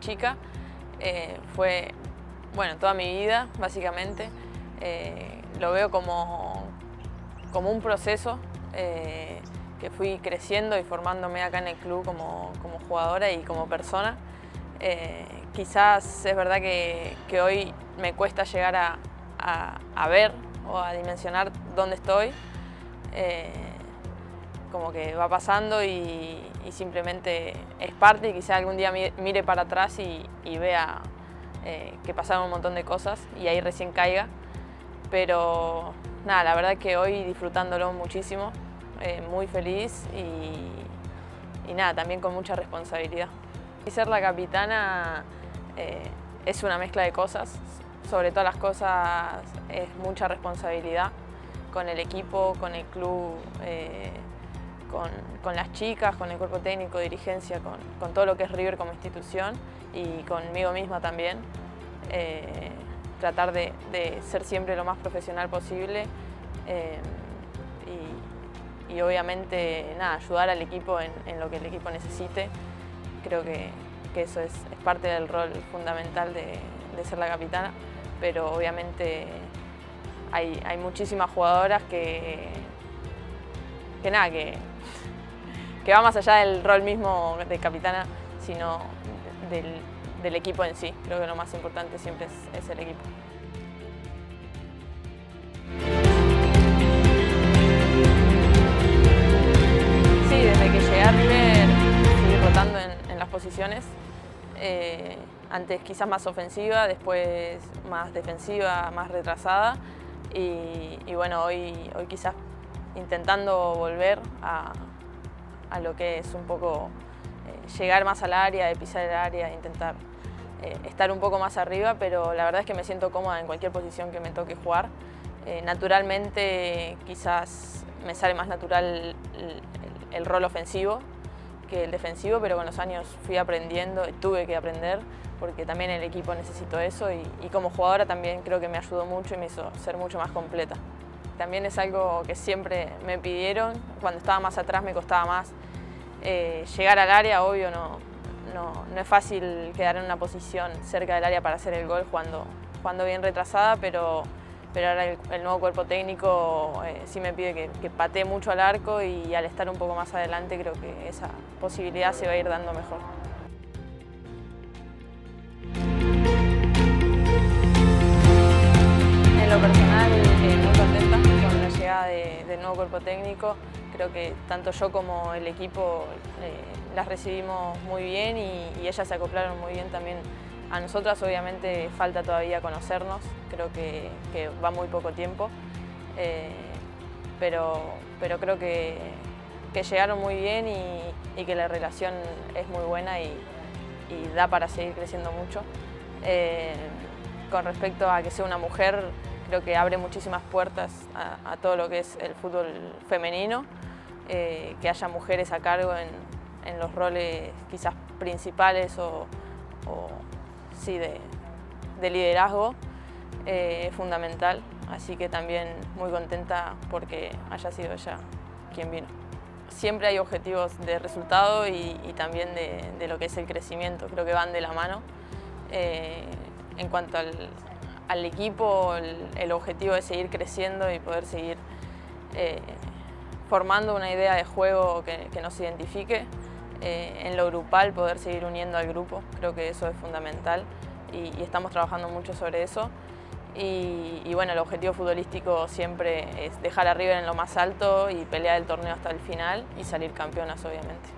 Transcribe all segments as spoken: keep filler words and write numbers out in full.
chica. Eh, fue, bueno, toda mi vida, básicamente. Eh, lo veo como, como un proceso eh, que fui creciendo y formándome acá en el club como, como jugadora y como persona. Eh, quizás es verdad que, que hoy me cuesta llegar a, a, a ver o a dimensionar dónde estoy. Eh, como que va pasando y, y simplemente es parte, y quizá algún día mire para atrás y, y vea eh, que pasaron un montón de cosas y ahí recién caiga. Pero nada, la verdad que hoy disfrutándolo muchísimo, eh, muy feliz y, y nada, también con mucha responsabilidad. Y ser la capitana eh, es una mezcla de cosas, sobre todas las cosas es mucha responsabilidad con el equipo, con el club, eh, con, con las chicas, con el cuerpo técnico, dirigencia, con, con todo lo que es River como institución y conmigo misma también. Eh, tratar de, de ser siempre lo más profesional posible eh, y, y obviamente nada, ayudar al equipo en, en lo que el equipo necesite. Creo que, que eso es, es parte del rol fundamental de, de ser la capitana, pero obviamente hay, hay muchísimas jugadoras que, que nada, que, que va más allá del rol mismo de capitana, sino del, del equipo en sí. Creo que lo más importante siempre es, es el equipo. Sí, desde que llegué a River fui rotando en, en las posiciones. Eh, antes quizás más ofensiva, después más defensiva, más retrasada. Y, y bueno, hoy, hoy quizás intentando volver a, a lo que es un poco eh, llegar más al área, de pisar el área, intentar eh, estar un poco más arriba, pero la verdad es que me siento cómoda en cualquier posición que me toque jugar. Eh, naturalmente quizás me sale más natural el, el, el rol ofensivo que el defensivo, pero con los años fui aprendiendo y tuve que aprender porque también el equipo necesitó eso y, y como jugadora también creo que me ayudó mucho y me hizo ser mucho más completa. También es algo que siempre me pidieron, cuando estaba más atrás me costaba más eh, llegar al área, obvio no, no, no es fácil quedar en una posición cerca del área para hacer el gol jugando, jugando bien retrasada, pero, pero ahora el, el nuevo cuerpo técnico eh, sí me pide que, que patee mucho al arco y al estar un poco más adelante creo que esa posibilidad se va a ir dando mejor. En lo personal, eh, muy contenta con la llegada de, del nuevo cuerpo técnico. Creo que tanto yo como el equipo eh, las recibimos muy bien y, y ellas se acoplaron muy bien también a nosotras. Obviamente falta todavía conocernos, creo que, que va muy poco tiempo, eh, pero, pero creo que, que llegaron muy bien y, y que la relación es muy buena y, y da para seguir creciendo mucho. Eh, con respecto a que sea una mujer, creo que abre muchísimas puertas a, a todo lo que es el fútbol femenino, eh, que haya mujeres a cargo en, en los roles quizás principales o, o sí, de, de liderazgo, eh, es fundamental, así que también muy contenta porque haya sido ella quien vino. Siempre hay objetivos de resultado y, y también de, de lo que es el crecimiento, creo que van de la mano. Eh, en cuanto al, al equipo, el, el objetivo es seguir creciendo y poder seguir eh, formando una idea de juego que, que nos identifique. Eh, en lo grupal, poder seguir uniendo al grupo, creo que eso es fundamental y, y estamos trabajando mucho sobre eso. Y, y bueno, el objetivo futbolístico siempre es dejar a River en lo más alto y pelear el torneo hasta el final y salir campeonas, obviamente.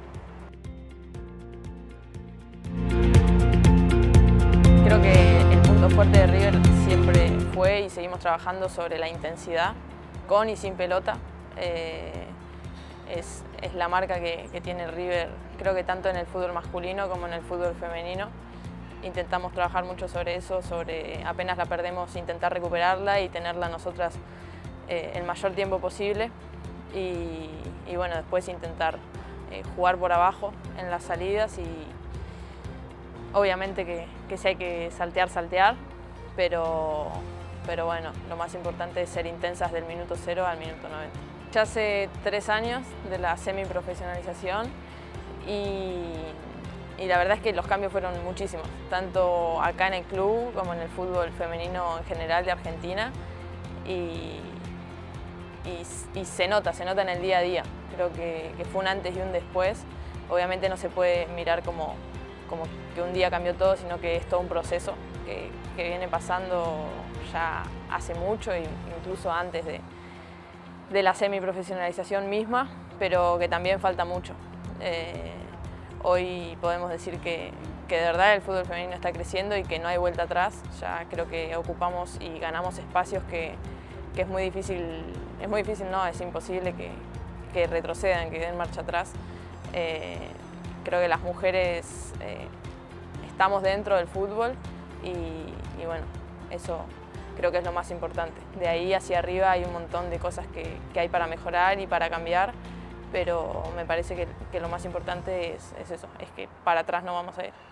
Creo que el punto fuerte de River siempre fue y seguimos trabajando sobre la intensidad, con y sin pelota. Eh, es, es la marca que, que tiene River, creo que tanto en el fútbol masculino como en el fútbol femenino. Intentamos trabajar mucho sobre eso, sobre apenas la perdemos, intentar recuperarla y tenerla nosotras eh, el mayor tiempo posible. Y, y bueno, después intentar eh, jugar por abajo en las salidas y obviamente que, que si hay que saltear, saltear, pero, pero bueno, lo más importante es ser intensas del minuto cero al minuto noventa. Ya hace tres años de la semiprofesionalización y, y la verdad es que los cambios fueron muchísimos, tanto acá en el club como en el fútbol femenino en general de Argentina. Y, y, y se nota, se nota en el día a día. Creo que, que fue un antes y un después. Obviamente no se puede mirar como, como que un día cambió todo, sino que es todo un proceso que, que viene pasando ya hace mucho, incluso antes de, de la semiprofesionalización misma, pero que también falta mucho. Eh, hoy podemos decir que, que de verdad el fútbol femenino está creciendo y que no hay vuelta atrás. Ya creo que ocupamos y ganamos espacios que, que es muy difícil, es muy difícil, no, es imposible que, que retrocedan, que den marcha atrás. Eh, creo que las mujeres eh, estamos dentro del fútbol y, y bueno, eso creo que es lo más importante. De ahí hacia arriba hay un montón de cosas que, que hay para mejorar y para cambiar, pero me parece que, que lo más importante es, es eso, es que para atrás no vamos a ir.